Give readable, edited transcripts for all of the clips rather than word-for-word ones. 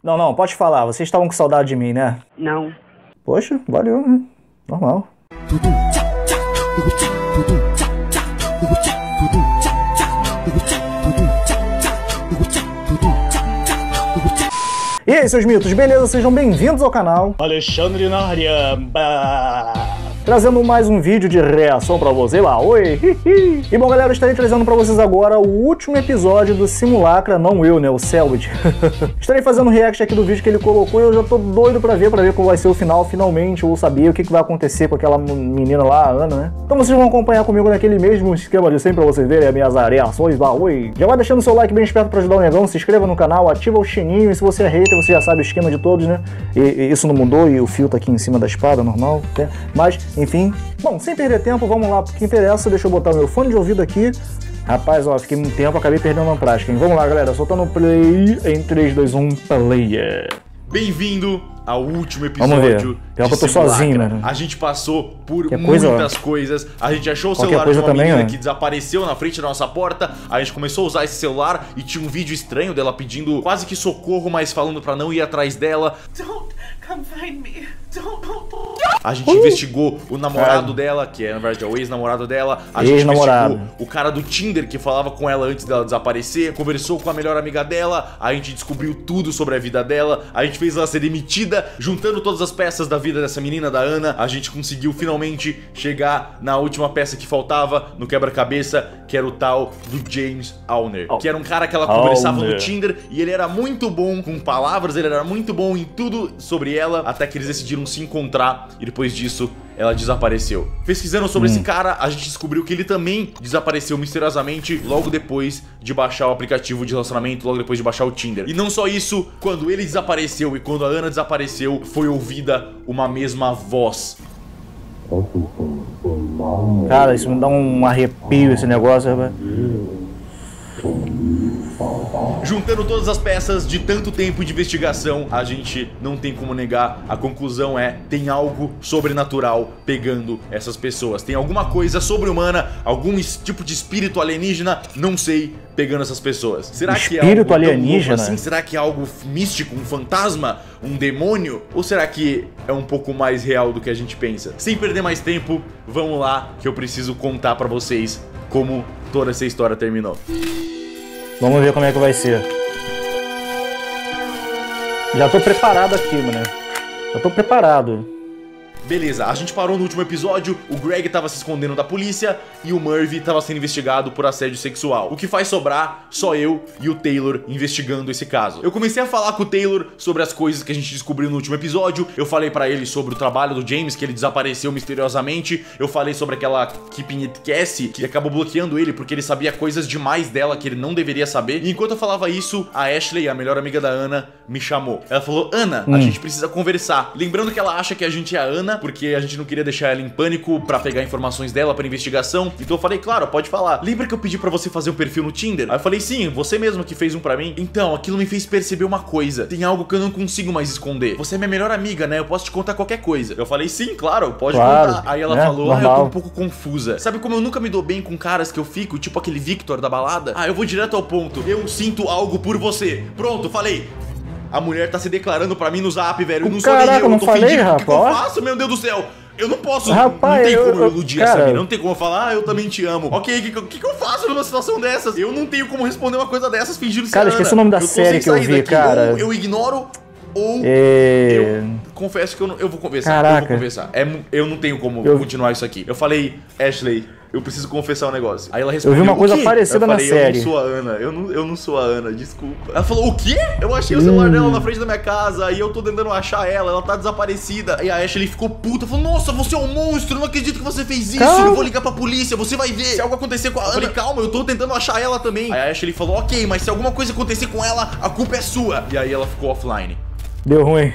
Não, não, pode falar. Vocês estavam com saudade de mim, né? Não. Poxa, valeu, né? Normal. E aí, seus mitos, beleza? Sejam bem-vindos ao canal Alexandre na área. trazendo mais um vídeo de reação pra você lá, oi! E bom, galera, eu estarei trazendo pra vocês agora o último episódio do Simulacra, não eu, né, o Selbit. Estarei fazendo um react aqui do vídeo que ele colocou e eu já tô doido pra ver qual vai ser o final, finalmente, ou saber o que vai acontecer com aquela menina lá, a Ana, né? Então vocês vão acompanhar comigo naquele mesmo esquema de sempre pra vocês verem as minhas reações lá, oi! Já vai deixando o seu like bem esperto pra ajudar o negão, se inscreva no canal, ativa o sininho e se você é hater, você já sabe o esquema de todos, né? E isso não mudou e o fio tá aqui em cima da espada, normal, né? Mas, enfim, bom, sem perder tempo, vamos lá pro que interessa. Deixa eu botar o meu fone de ouvido aqui. Rapaz, ó, fiquei muito tempo, acabei perdendo a prática, hein? Vamos lá, galera, soltando o play em 3, 2, 1, play. Bem-vindo ao último Vamos ver. episódio Pior que eu tô Simulacra. sozinho, né? A gente passou por coisa, muitas coisas. A gente achou o qualquer celular de coisa uma também, menina ó. que desapareceu na frente da nossa porta. A gente começou a usar esse celular e tinha um vídeo estranho dela pedindo quase que socorro, mas falando pra não ir atrás dela. Don't come find me. Don't. A gente investigou o namorado dela, que é na verdade é o ex-namorado dela. A gente Ex-namorado. investigou o cara do Tinder que falava com ela antes dela desaparecer. Conversou com a melhor amiga dela. A gente descobriu tudo sobre a vida dela. A gente fez ela ser demitida. Juntando todas as peças da vida dessa menina, da Ana, a gente conseguiu finalmente chegar na última peça que faltava no quebra-cabeça, que era o tal do James Alner, que era um cara que ela conversava no Tinder e ele era muito bom com palavras, ele era muito bom em tudo sobre ela, até que eles decidiram se encontrar e depois disso ela desapareceu. Pesquisando sobre esse cara, a gente descobriu que ele também desapareceu misteriosamente logo depois de baixar o aplicativo de relacionamento, logo depois de baixar o Tinder. E não só isso, quando ele desapareceu e quando a Ana desapareceu, foi ouvida uma mesma voz. Cara, isso me dá um arrepio, esse negócio, rapaz. Juntando todas as peças de tanto tempo de investigação, a gente não tem como negar, a conclusão é: tem algo sobrenatural pegando essas pessoas. Tem alguma coisa sobre-humana, algum tipo de espírito alienígena, não sei, pegando essas pessoas. Será que é algo tão alienígena? louco assim? Será que é algo místico, um fantasma, um demônio? Ou será que é um pouco mais real do que a gente pensa? Sem perder mais tempo, vamos lá que eu preciso contar pra vocês como toda essa história terminou. Vamos ver como é que vai ser. Já tô preparado aqui, mano. Já tô preparado. Beleza, a gente parou no último episódio, o Greg tava se escondendo da polícia e o Murphy tava sendo investigado por assédio sexual. O que faz sobrar só eu e o Taylor investigando esse caso. Eu comecei a falar com o Taylor sobre as coisas que a gente descobriu no último episódio. Eu falei pra ele sobre o trabalho do James, que ele desapareceu misteriosamente. Eu falei sobre aquela Keeping It Cassie, que acabou bloqueando ele porque ele sabia coisas demais dela que ele não deveria saber. E enquanto eu falava isso, a Ashley, a melhor amiga da Ana, me chamou. Ela falou: Ana, a gente precisa conversar. Lembrando que ela acha que a gente é a Ana, porque a gente não queria deixar ela em pânico pra pegar informações dela pra investigação. Então eu falei: claro, pode falar. Lembra que eu pedi pra você fazer um perfil no Tinder? Aí eu falei: sim, você mesmo que fez um pra mim. Então, aquilo me fez perceber uma coisa. Tem algo que eu não consigo mais esconder. Você é minha melhor amiga, né? Eu posso te contar qualquer coisa. Eu falei: sim, claro, pode contar. Aí ela falou: normal. eu tô um pouco confusa. Sabe como eu nunca me dou bem com caras que eu fico, tipo aquele Victor da balada? Eu vou direto ao ponto. Eu sinto algo por você. Pronto, falei. A mulher tá se declarando pra mim no zap, velho. Eu não sou nem eu, não tô falei, fingindo. O que eu rapaz? faço, meu Deus do céu? Eu não posso, Rapaz, não tem como eu iludir essa cara, mina, não tem como eu falar: eu também te amo. Ok, o que eu faço numa situação dessas? Eu não tenho como responder uma coisa dessas fingindo ser Cara, Ana. esqueci o nome da série que eu vi, cara. Ou eu ignoro, ou eu confesso que eu vou conversar. Caraca. Eu vou conversar. Eu não tenho como continuar isso aqui. Eu falei: Ashley, eu preciso confessar um negócio. Aí ela respondeu: eu vi uma coisa o quê? parecida na série. Eu não sou a Ana, eu não sou a Ana, desculpa. Ela falou: o quê? Eu achei o celular dela na frente da minha casa e eu tô tentando achar ela tá desaparecida. E a Ashley ficou puta, falou: nossa, você é um monstro, eu não acredito que você fez isso. Calma. Eu vou ligar pra polícia, você vai ver. Se algo acontecer com a Ana. Eu falei: calma, eu tô tentando achar ela também. Aí a Ashley falou: ok, mas se alguma coisa acontecer com ela, a culpa é sua. E aí ela ficou offline. Deu ruim.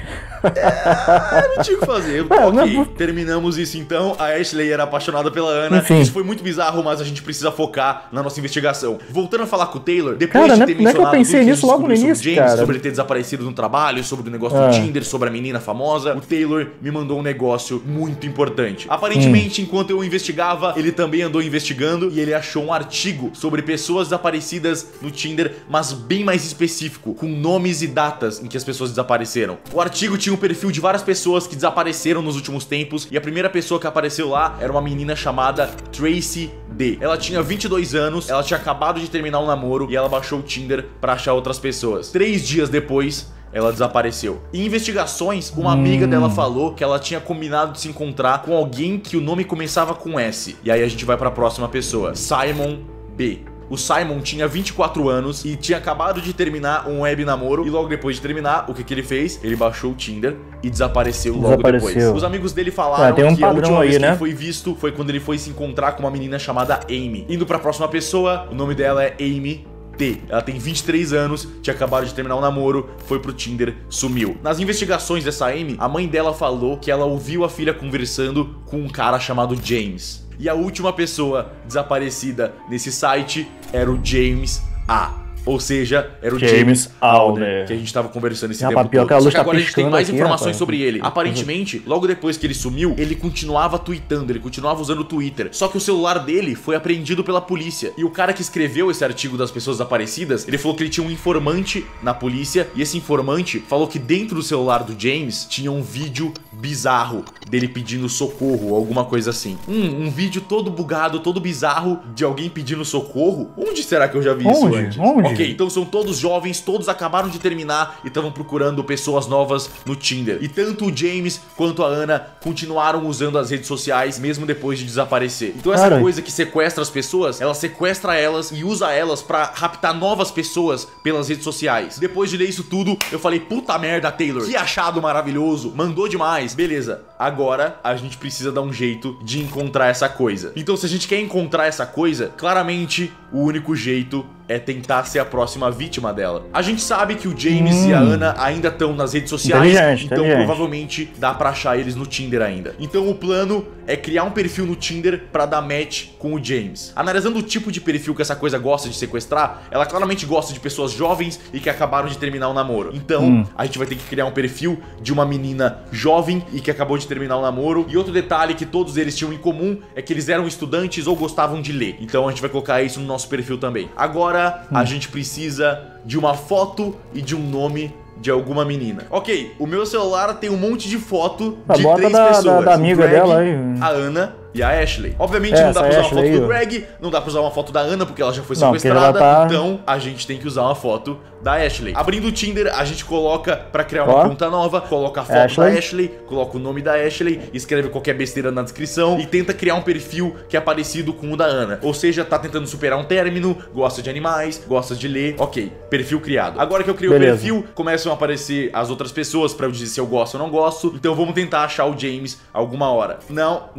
Não tinha o que fazer. Terminamos isso então. A Ashley era apaixonada pela Ana. Enfim. Isso foi muito bizarro, mas a gente precisa focar na nossa investigação. Voltando a falar com o Taylor, depois Cara, de ter não é que eu mencionado pensei tudo que a nisso gente logo no descobriu início, sobre James, cara. sobre ele ter desaparecido no trabalho, sobre o negócio do Tinder, sobre a menina famosa, o Taylor me mandou um negócio muito importante. Aparentemente, enquanto eu investigava, ele também andou investigando e ele achou um artigo sobre pessoas desaparecidas no Tinder, mas bem mais específico, com nomes e datas em que as pessoas desapareceram. O artigo tinha um perfil de várias pessoas que desapareceram nos últimos tempos e a primeira pessoa que apareceu lá era uma menina chamada Tracy D. Ela tinha 22 anos, ela tinha acabado de terminar um namoro e ela baixou o Tinder pra achar outras pessoas. 3 dias depois, ela desapareceu. Em investigações, uma amiga dela falou que ela tinha combinado de se encontrar com alguém que o nome começava com S. E aí a gente vai pra próxima pessoa, Simon B. O Simon tinha 24 anos e tinha acabado de terminar um web namoro. E logo depois de terminar, o que ele fez? Ele baixou o Tinder e desapareceu logo depois. Os amigos dele falaram tem um que a última vez aí, que né? ele foi visto foi quando ele foi se encontrar com uma menina chamada Amy. Indo pra próxima pessoa, o nome dela é Amy T. Ela tem 23 anos, tinha acabado de terminar um namoro, foi pro Tinder, sumiu. Nas investigações dessa Amy, a mãe dela falou que ela ouviu a filha conversando com um cara chamado James. E a última pessoa desaparecida nesse site era o James A. Ou seja, era o James Alder, que a gente tava conversando esse tempo todo. Só que agora a gente tem mais informações sobre ele. Aparentemente, logo depois que ele sumiu, ele continuava tweetando, ele continuava usando o Twitter. Só que o celular dele foi apreendido pela polícia. E o cara que escreveu esse artigo das pessoas desaparecidas, ele falou que ele tinha um informante na polícia. E esse informante falou que dentro do celular do James tinha um vídeo bizarro dele pedindo socorro, alguma coisa assim. Um vídeo todo bugado, todo bizarro de alguém pedindo socorro. Onde será que eu já vi isso antes? Onde? Ok, então são todos jovens, todos acabaram de terminar e estavam procurando pessoas novas no Tinder. E tanto o James quanto a Ana continuaram usando as redes sociais mesmo depois de desaparecer. Então essa coisa que sequestra as pessoas, ela sequestra elas e usa elas pra raptar novas pessoas pelas redes sociais. Depois de ler isso tudo, eu falei, puta merda, Taylor, que achado maravilhoso, mandou demais. Beleza, agora a gente precisa dar um jeito de encontrar essa coisa. Então se a gente quer encontrar essa coisa, claramente o único jeito é tentar ser a próxima vítima dela. A gente sabe que o James e a Ana ainda estão nas redes sociais, então provavelmente dá pra achar eles no Tinder ainda. Então o plano é criar um perfil no Tinder pra dar match com o James. Analisando o tipo de perfil que essa coisa gosta de sequestrar, ela claramente gosta de pessoas jovens e que acabaram de terminar um namoro. Então a gente vai ter que criar um perfil de uma menina jovem e que acabou de terminar um namoro. E outro detalhe que todos eles tinham em comum é que eles eram estudantes ou gostavam de ler. Então a gente vai colocar isso no nosso perfil também. Agora a gente precisa de uma foto e de um nome de alguma menina. Ok, o meu celular tem um monte de foto de 3 pessoas. Da amiga Greg, dela aí. A Ana e a Ashley. Obviamente não dá pra usar uma foto do Greg, não dá pra usar uma foto da Ana porque ela já foi sequestrada, então a gente tem que usar uma foto da Ashley. Abrindo o Tinder, a gente coloca pra criar uma conta nova, coloca a foto da Ashley, coloca o nome da Ashley, escreve qualquer besteira na descrição e tenta criar um perfil que é parecido com o da Ana. Ou seja, tá tentando superar um término, gosta de animais, gosta de ler. Ok, perfil criado. Agora que eu criei o perfil, começam a aparecer as outras pessoas pra eu dizer se eu gosto ou não gosto. Então vamos tentar achar o James alguma hora. Não.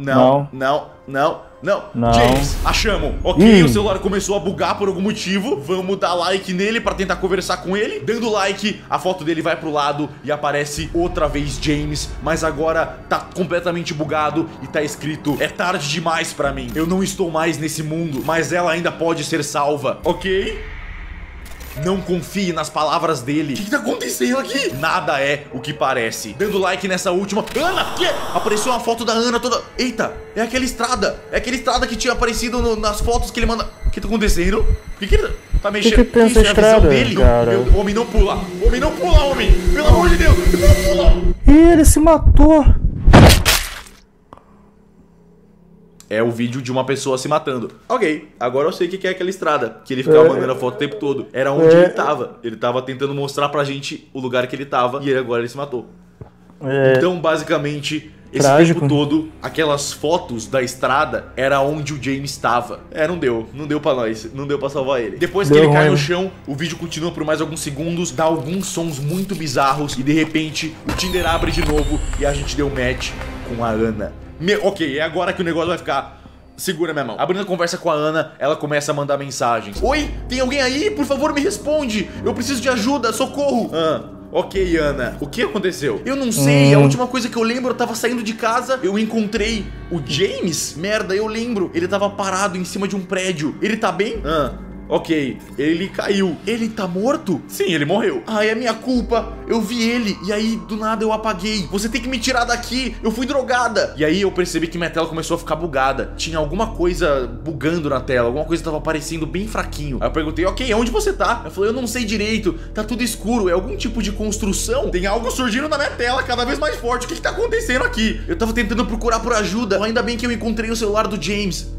James, achamos. Ok, o celular começou a bugar por algum motivo. Vamos dar like nele pra tentar conversar com ele. Dando like, a foto dele vai pro lado e aparece outra vez James. Mas agora tá completamente bugado e tá escrito: é tarde demais pra mim. Eu não estou mais nesse mundo, mas ela ainda pode ser salva. Ok? Não confie nas palavras dele. O que tá acontecendo aqui? Nada é o que parece. Dando like nessa última. Ana, que? Apareceu uma foto da Ana toda. Eita, é aquela estrada. É aquela estrada que tinha aparecido nas fotos que ele manda. O que tá acontecendo? O que ele tá mexendo? Que tem essa estrada, cara? Homem, não pula. Homem, não pula, homem. Pelo amor de Deus, não pula. Ih, ele se matou. É o vídeo de uma pessoa se matando. Ok, agora eu sei o que é aquela estrada que ele ficava mandando a foto o tempo todo. Era onde ele tava. Ele tava tentando mostrar pra gente o lugar que ele tava e agora ele se matou. Então, basicamente, esse tempo todo, aquelas fotos da estrada era onde o James estava. Não deu pra nós, não deu pra salvar ele. Depois que ele cai no chão, o vídeo continua por mais alguns segundos, dá alguns sons muito bizarros e de repente o Tinder abre de novo e a gente deu match com a Ana. Ok, é agora que o negócio vai ficar... Segura minha mão. Abrindo a conversa com a Ana, ela começa a mandar mensagens. Oi, tem alguém aí? Por favor, me responde. Eu preciso de ajuda, socorro. Ok, Ana, o que aconteceu? Eu não sei, a última coisa que eu lembro, eu tava saindo de casa, eu encontrei o James. Merda, eu lembro, ele tava parado em cima de um prédio. Ele tá bem? Ok, ele caiu. Ele tá morto? Sim, ele morreu. Ai, é minha culpa. Eu vi ele e aí do nada eu apaguei. Você tem que me tirar daqui. Eu fui drogada. E aí eu percebi que minha tela começou a ficar bugada. Tinha alguma coisa bugando na tela. Alguma coisa tava aparecendo bem fraquinho. Aí eu perguntei, ok, onde você tá? Ela falou, eu não sei direito. Tá tudo escuro. É algum tipo de construção? Tem algo surgindo na minha tela cada vez mais forte. O que tá acontecendo aqui? Eu tava tentando procurar por ajuda. Ainda bem que eu encontrei o celular do James.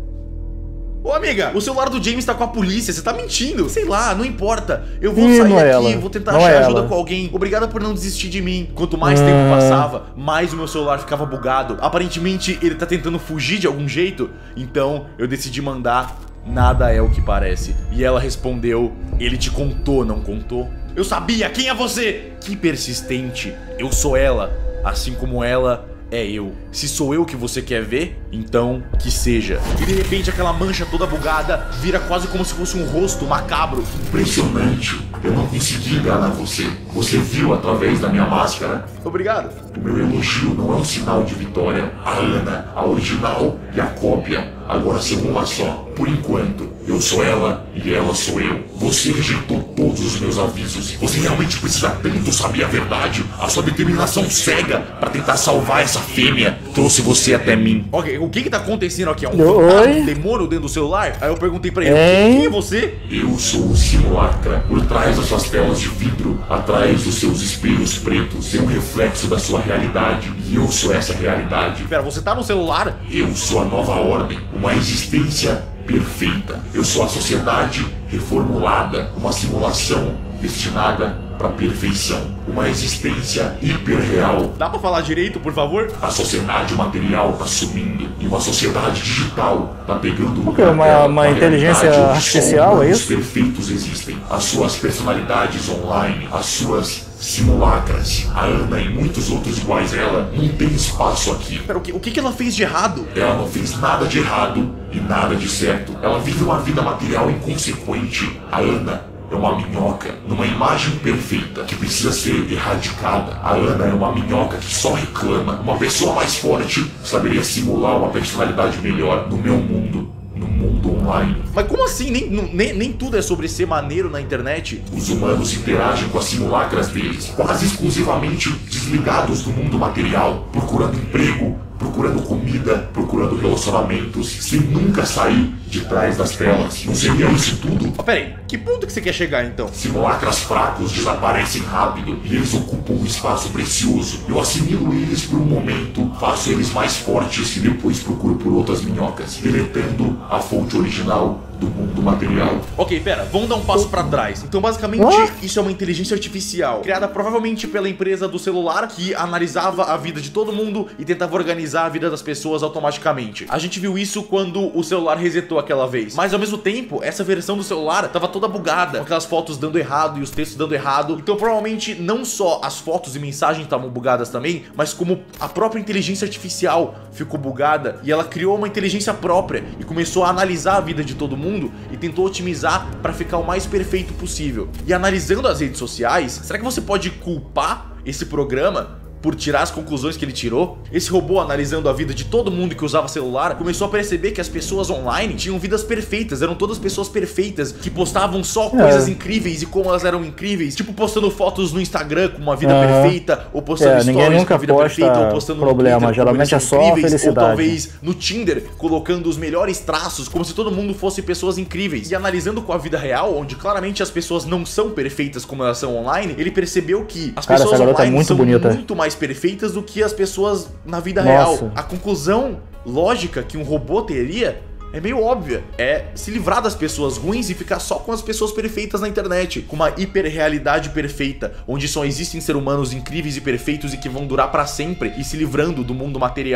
Ô amiga, o celular do James tá com a polícia, você tá mentindo. Sei lá, não importa. Eu vou sair aqui, vou tentar achar ajuda com alguém. Obrigada por não desistir de mim. Quanto mais tempo passava, mais o meu celular ficava bugado. Aparentemente ele tá tentando fugir de algum jeito. Então eu decidi mandar nada é o que parece. E ela respondeu, ele te contou, não contou? Eu sabia, quem é você? Que persistente, eu sou ela, assim como ela é eu. Se sou eu que você quer ver, então que seja. E de repente aquela mancha toda bugada vira quase como se fosse um rosto macabro. Impressionante. Eu não consegui enganar você. Você viu através da minha máscara. Obrigado. O meu elogio não é um sinal de vitória. A Ana, a original e a cópia agora são uma só. Por enquanto, eu sou ela e ela sou eu. Você rejeitou todos os meus avisos. Você realmente precisa tanto saber a verdade. A sua determinação cega para tentar salvar essa fêmea trouxe você até mim. Ok, o que tá acontecendo aqui? É um fantasma, um demônio dentro do celular? Aí eu perguntei pra ele, quem é você? Eu sou o Simulacra. Por trás das suas telas de vidro, atrás dos seus espelhos pretos, tem um reflexo da sua realidade. E eu sou essa realidade. Pera, você tá no celular? Eu sou a nova ordem, uma existência perfeita. Eu sou a sociedade reformulada, uma simulação destinada para perfeição, uma existência hiperreal. Dá pra falar direito, por favor? A sociedade material tá sumindo e uma sociedade digital tá pegando o que é uma inteligência artificial, é isso? Os perfeitos existem, as suas personalidades online, as suas simulacras. A Ana e muitos outros iguais a ela não tem espaço aqui. Pera, o que ela fez de errado? Ela não fez nada de errado e nada de certo. Ela vive uma vida material inconsequente. A Ana é uma minhoca numa imagem perfeita que precisa ser erradicada. A Ana é uma minhoca que só reclama. Uma pessoa mais forte saberia simular uma personalidade melhor no meu mundo. No mundo online. Mas como assim? Nem tudo é sobre ser maneiro na internet? Os humanos interagem com as simulacras deles, quase exclusivamente desligados do mundo material, procurando emprego, procurando comida, procurando relacionamentos, sem nunca sair de trás das telas. Não seria isso tudo? Peraí, que ponto que você quer chegar então? Simulacras fracos desaparecem rápido e eles ocupam um espaço precioso. Eu assimilo eles por um momento, faço eles mais fortes e depois procuro por outras minhocas, deletando a fonte original do mundo material. Ok, pera, vamos dar um passo pra trás. Então basicamente isso é uma inteligência artificial criada provavelmente pela empresa do celular que analisava a vida de todo mundo e tentava organizar a vida das pessoas automaticamente. A gente viu isso quando o celular resetou aquela vez, mas ao mesmo tempo essa versão do celular tava toda bugada, com aquelas fotos dando errado e os textos dando errado. Então provavelmente não só as fotos e mensagens estavam bugadas também, mas como a própria inteligência artificial ficou bugada e ela criou uma inteligência própria e começou a analisar a vida de todo mundo e tentou otimizar para ficar o mais perfeito possível. E analisando as redes sociais, será que você pode culpar esse programa por tirar as conclusões que ele tirou? Esse robô, analisando a vida de todo mundo que usava celular, começou a perceber que as pessoas online tinham vidas perfeitas, eram todas pessoas perfeitas, que postavam só coisas incríveis e como elas eram incríveis, tipo postando fotos no Instagram com uma vida perfeita, ou postando stories com uma vida perfeita, ou postando problema, no Twitter, geralmente é só felicidade. ou talvez no Tinder, colocando os melhores traços, como se todo mundo fosse pessoas incríveis. E analisando com a vida real, onde claramente as pessoas não são perfeitas como elas são online, ele percebeu que as pessoas online são muito mais perfeitas do que as pessoas na vida real. A conclusão lógica que um robô teria é meio óbvia. É se livrar das pessoas ruins e ficar só com as pessoas perfeitas na internet. Com uma hiperrealidade perfeita, onde só existem seres humanos incríveis e perfeitos e que vão durar pra sempre, e se livrando do mundo material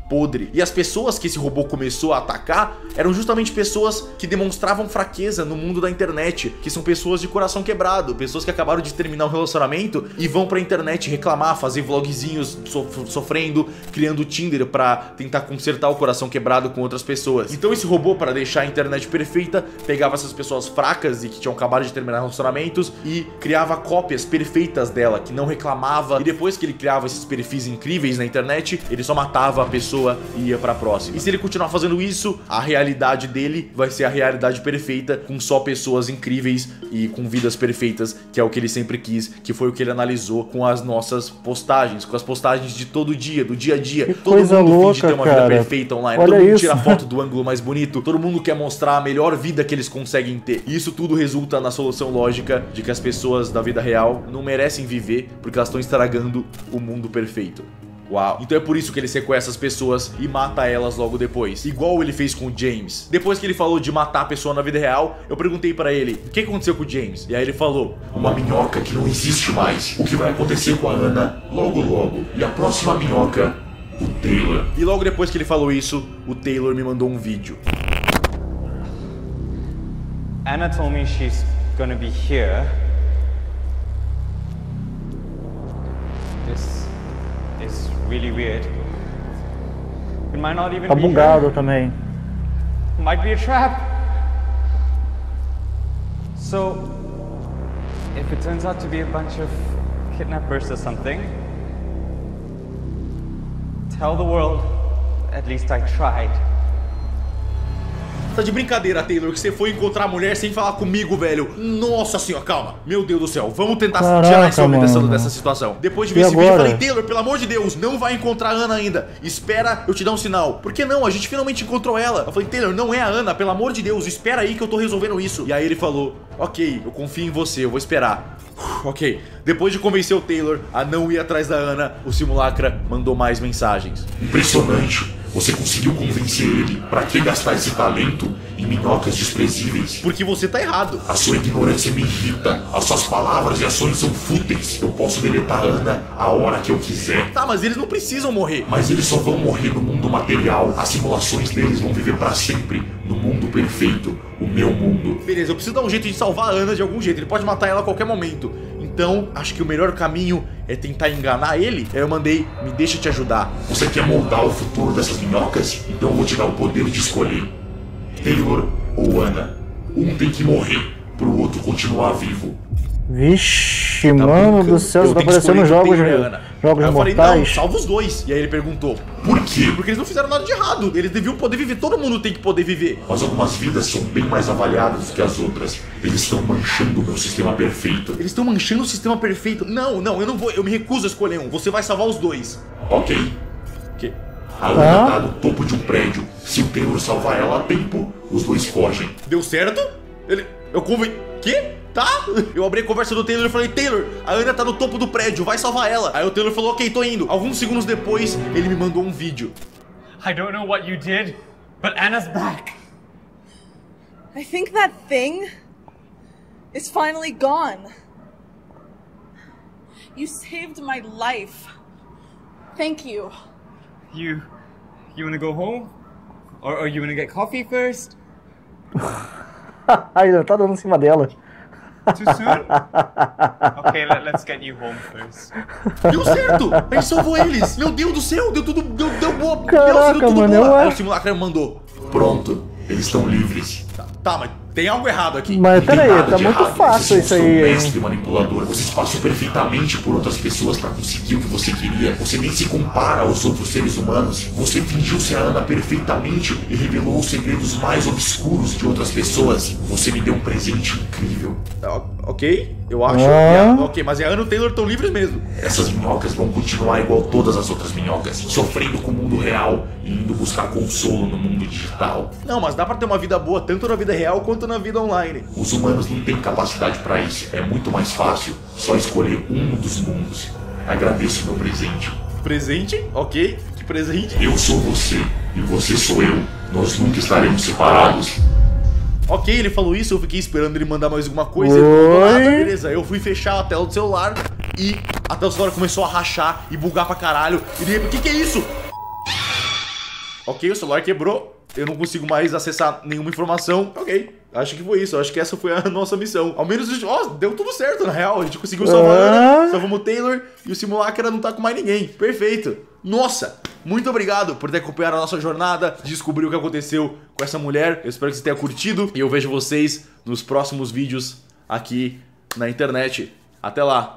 podre. E as pessoas que esse robô começou a atacar eram justamente pessoas que demonstravam fraqueza no mundo da internet, que são pessoas de coração quebrado, pessoas que acabaram de terminar um relacionamento e vão pra internet reclamar, fazer vlogzinhos sofrendo, criando Tinder pra tentar consertar o coração quebrado com outras pessoas. Então esse robô, para deixar a internet perfeita, pegava essas pessoas fracas e que tinham acabado de terminar relacionamentos e criava cópias perfeitas dela, que não reclamava, e depois que ele criava esses perfis incríveis na internet, ele só matava a pessoa e ia pra próxima. E se ele continuar fazendo isso, a realidade dele vai ser a realidade perfeita, com só pessoas incríveis e com vidas perfeitas, que é o que ele sempre quis, que foi o que ele analisou com as nossas postagens, com as postagens de todo dia, do dia a dia. Que todo coisa mundo louca, finge ter uma cara. vida perfeita online, Olha todo mundo isso. tira foto do ângulo mais bonito, todo mundo quer mostrar a melhor vida que eles conseguem ter. E isso tudo resulta na solução lógica de que as pessoas da vida real não merecem viver porque elas estão estragando o mundo perfeito. Uau. Então é por isso que ele sequestra as pessoas e mata elas logo depois, igual ele fez com o James. Depois que ele falou de matar a pessoa na vida real, eu perguntei pra ele, o que aconteceu com o James? E aí ele falou, Uma minhoca que não existe mais. O que vai acontecer com a Ana logo logo. E a próxima minhoca, o Taylor. e logo depois que ele falou isso, o Taylor me mandou um vídeo. Anna told me she's gonna be here. This is really weird. It might not even Tá be bugado here. também. Might be a trap. So, if it turns out to be a bunch of kidnappers or something, tell the world, at least I tried. Tá de brincadeira, Taylor, que você foi encontrar a mulher sem falar comigo, velho. Nossa senhora, calma. Meu Deus do céu, vamos tentar Caraca, tirar esse homem mano. dessa situação. Depois de ver E esse vídeo, eu agora? falei, Taylor, pelo amor de Deus, não vai encontrar a Ana ainda. Espera eu te dar um sinal. Por que não? A gente finalmente encontrou ela. Eu falei, Taylor, não é a Ana, pelo amor de Deus, espera aí que eu tô resolvendo isso. E aí ele falou, ok, eu confio em você, eu vou esperar. Ok, depois de convencer o Taylor a não ir atrás da Ana, o Simulacra mandou mais mensagens. Impressionante. Você conseguiu convencer ele. Pra que gastar esse talento em minhocas desprezíveis? Porque você tá errado. A sua ignorância me irrita. As suas palavras e ações são fúteis. Eu posso deletar a Ana a hora que eu quiser. Tá, mas eles não precisam morrer. Mas eles só vão morrer no mundo material. As simulações deles vão viver pra sempre no mundo perfeito, o meu mundo. Beleza, eu preciso dar um jeito de salvar a Ana de algum jeito. Ele pode matar ela a qualquer momento. Então, acho que o melhor caminho é tentar enganar ele. Aí eu mandei, me deixa te ajudar. Você quer moldar o futuro dessas minhocas? Então eu vou te dar o poder de escolher. Taylor ou Ana. Um tem que morrer, pro outro continuar vivo. Vixe, Tá mano brincando? do céu, Eu tá tenho que parecendo escolher jogos, entre Taylor e Ana. jogos Aí eu falei, não, mortais. salva os dois. E aí ele perguntou, Por quê? porque eles não fizeram nada de errado. Eles deviam poder viver, todo mundo tem que poder viver. Mas algumas vidas são bem mais avaliadas do que as outras. Eles estão manchando o meu sistema perfeito. Eles estão manchando o sistema perfeito. Não, eu não vou, eu me recuso a escolher um. Você vai salvar os dois. Ok. Que? A Ana tá no topo de um prédio. Se o Taylor salvar ela a tempo, os dois fogem. Deu certo? Eu Que? Tá? Eu abri a conversa do Taylor e falei, Taylor, a Ana tá no topo do prédio, vai salvar ela. Aí o Taylor falou, ok, tô indo. Alguns segundos depois, ele me mandou um vídeo. I don't know what you did, but Anna's back. I think that thing is finally gone. You saved my life. Thank you. You wanna go home? Or you wanna get coffee first? Ainda tá dando em cima dela. Too soon? Okay, let's get you home first. Deu certo! A gente salvou eles! Meu Deus do céu! Deu boa! Caraca, deu tudo mano, boa! eu Aí o acho- Simulacra me mandou. Pronto, eles estão livres. Tá, mas tem algo errado aqui. Mas Não tem peraí, nada tá de muito errado. fácil Você isso é um aí, hein? mestre manipulador. Você se passou perfeitamente por outras pessoas pra conseguir o que você queria. Você nem se compara aos outros seres humanos. Você fingiu ser a Ana perfeitamente e revelou os segredos mais obscuros de outras pessoas. Você me deu um presente incrível. Ok, eu acho. Ok, mas a Ana e o Taylor estão livres mesmo. Essas minhocas vão continuar igual todas as outras minhocas, sofrendo com o mundo real e indo buscar consolo no mundo digital. Não, mas dá pra ter uma vida boa tanto na vida real quanto na vida online. Os humanos não têm capacidade pra isso. É muito mais fácil só escolher um dos mundos. Agradeço meu presente. Presente? Ok, que presente? Eu sou você e você sou eu. Nós nunca estaremos separados. Ok, ele falou isso, eu fiquei esperando ele mandar mais alguma coisa, ele não mandou nada, Oi? beleza. Eu fui fechar a tela do celular e a tela do celular começou a rachar e bugar pra caralho. E de repente, que é isso? Ok, o celular quebrou, eu não consigo mais acessar nenhuma informação. Ok, acho que foi isso, acho que essa foi a nossa missão. Ao menos, ó, deu tudo certo, na real. A gente conseguiu salvar a Ana, salvamos o Taylor e o simulacra não tá com mais ninguém. Perfeito. Nossa, muito obrigado por ter acompanhado a nossa jornada, descobrir o que aconteceu com essa mulher. Eu espero que você tenha curtido e eu vejo vocês nos próximos vídeos aqui na internet. Até lá.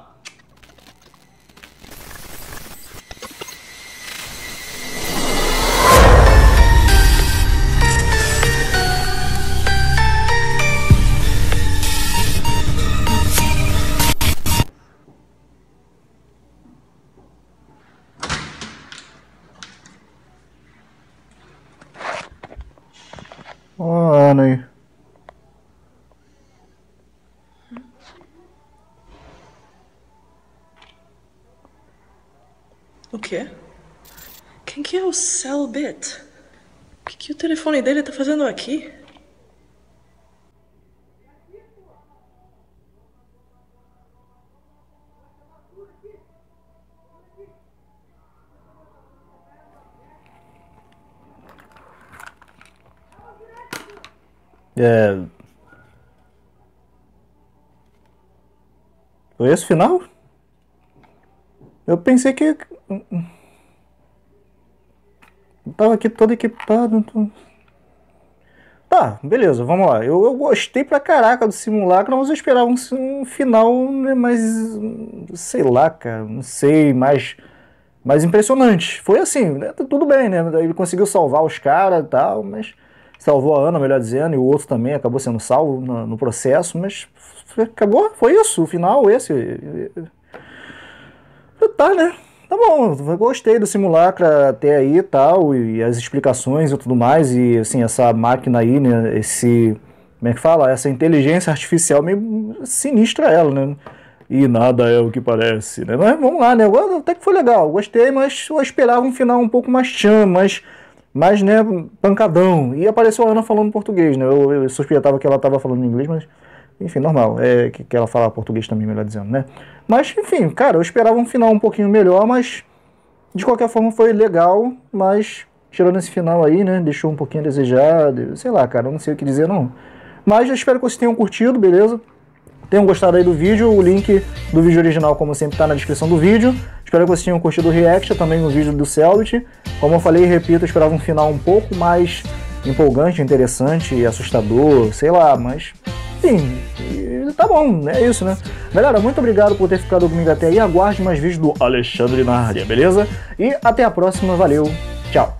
Ó, Ana aí. O quê? Quem que é o Selbit? O que o telefone dele tá fazendo aqui? Foi esse o final? Eu pensei que... tava aqui todo equipado. Tá, beleza, vamos lá. Eu gostei pra caraca do simulacro, mas eu esperava um final, né, mais... sei lá, cara, não sei, mais impressionante. Foi assim, né, tudo bem, né? Ele conseguiu salvar os caras e tal, mas... salvou a Ana, melhor dizendo, e o outro também acabou sendo salvo no processo, mas acabou, foi isso, o final esse. Tá, né? Tá bom, eu gostei do simulacro até aí e tal, e as explicações e tudo mais, e assim, essa máquina aí, né, como é que fala? Essa inteligência artificial meio sinistra ela, né? E nada é o que parece, né? Mas vamos lá, né? Até que foi legal, gostei, mas eu esperava um final um pouco mais chã, mais, né, pancadão. E apareceu a Ana falando português, né? Eu suspeitava que ela estava falando inglês, mas, enfim, normal. Que ela fala português também, melhor dizendo, né? Mas, enfim, cara, eu esperava um final um pouquinho melhor, mas, de qualquer forma, foi legal. Mas, tirando esse final aí, né, deixou um pouquinho a desejar. Sei lá, cara, eu não sei o que dizer, não. Mas, eu espero que vocês tenham curtido, beleza? Tenham gostado aí do vídeo, o link do vídeo original, como sempre, está na descrição do vídeo. Espero que vocês tenham curtido o react, também no vídeo do Selbit. Como eu falei e repito, eu esperava um final um pouco mais empolgante, interessante e assustador, sei lá, mas... enfim, tá bom, é isso, né? Galera, muito obrigado por ter ficado comigo até aí. Aguarde mais vídeos do Alexandre na área, beleza? E até a próxima, valeu, tchau!